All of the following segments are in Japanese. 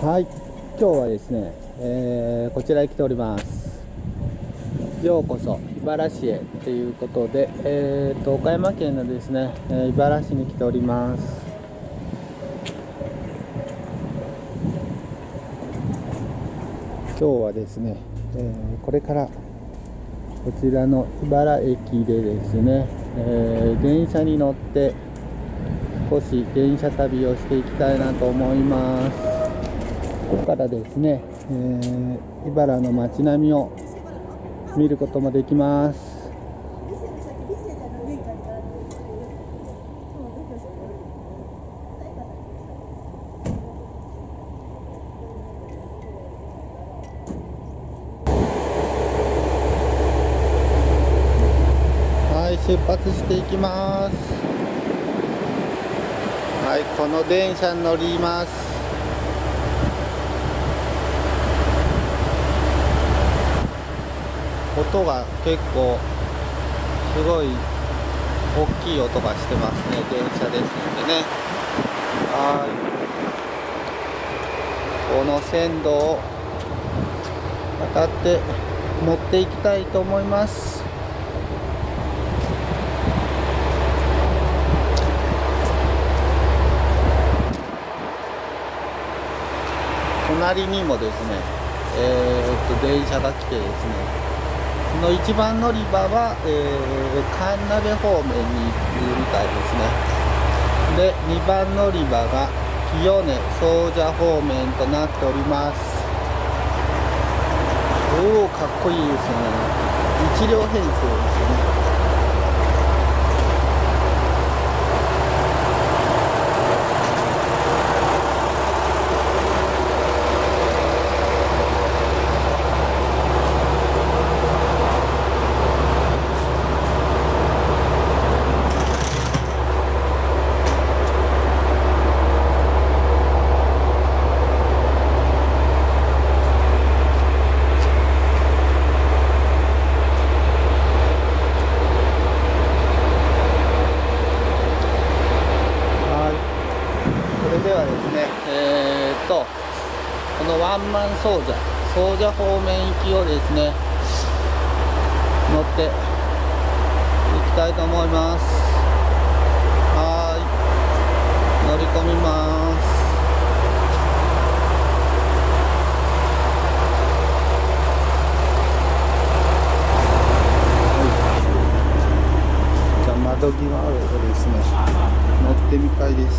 はい、今日はですね、こちらへ来ております。ようこそ茨城へということで、岡山県のですね、茨城に来ております。今日はですね、これからこちらの茨城駅でですね、電車に乗って少し電車旅をしていきたいなと思います。ここからですね、茨城の街並みを見ることもできます。はい、出発していきます。はい、この電車に乗ります。音が結構すごい大きい音がしてますね。電車ですのでね。はい、この線路を渡って乗っていきたいと思います。隣にもですね、電車が来てですね、この1番乗り場は、神鍋方面に行くみたいですね。で、2番乗り場が清根総社方面となっております。おお、かっこいいですね。1両編成ですね。このワンマン総社方面行きをですね乗っていきたいと思います。はい、乗り込みます。じゃあ窓際をですね乗ってみたいです。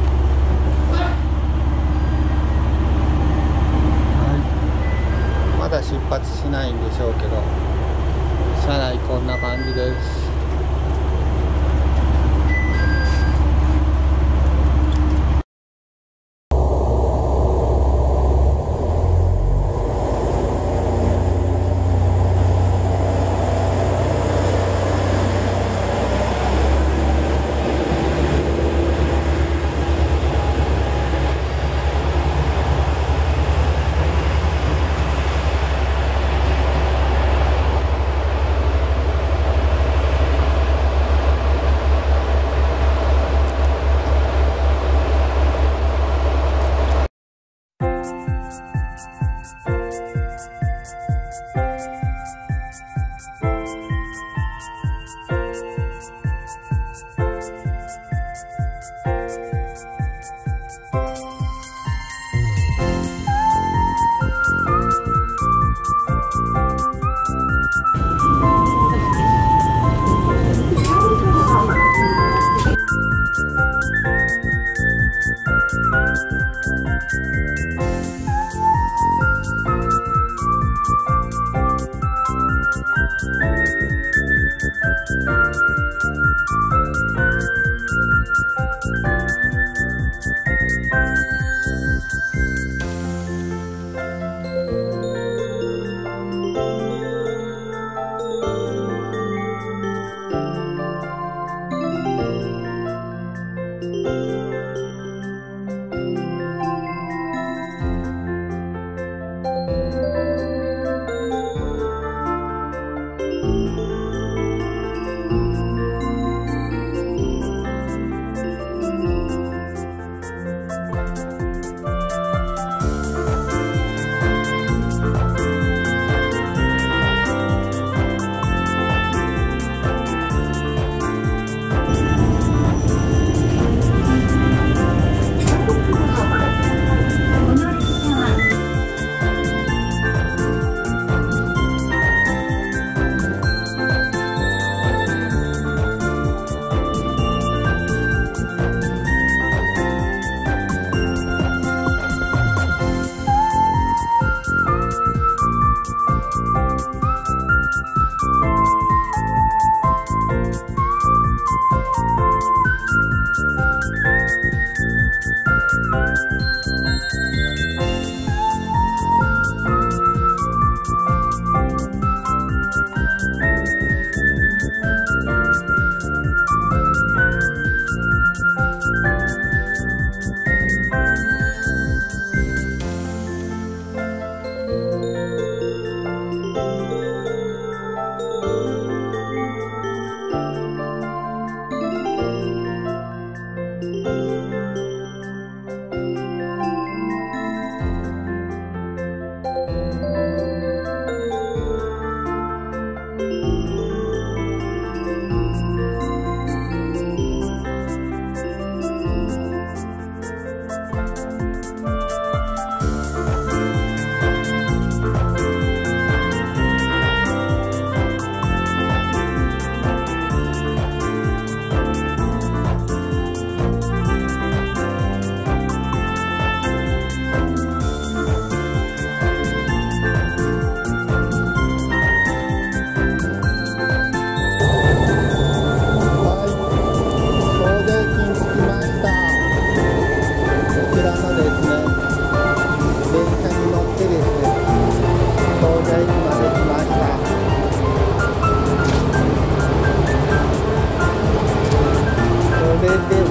まだ出発しないんでしょうけど、車内こんな感じです。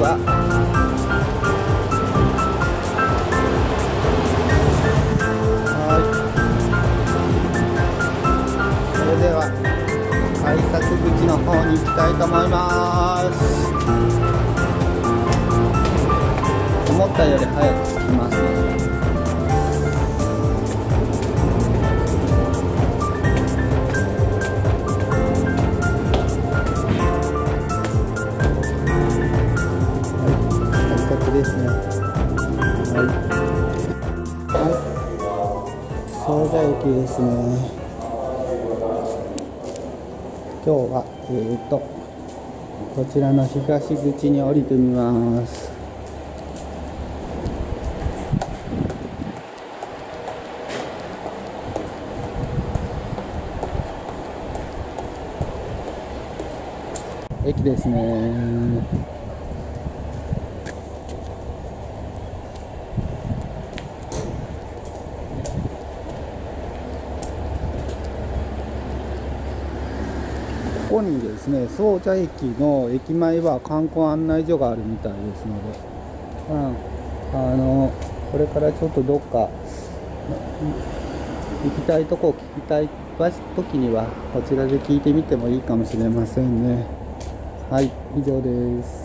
はそれでは改札口の方に行きたいと思います。思ったより早く着きますね。ですね。総社駅ですね。今日はこちらの東口に降りてみます。駅ですね。ここにですね、総社駅の駅前は観光案内所があるみたいですので、これからちょっとどっか行きたいとこ聞きたい時にはこちらで聞いてみてもいいかもしれませんね。はい、以上です。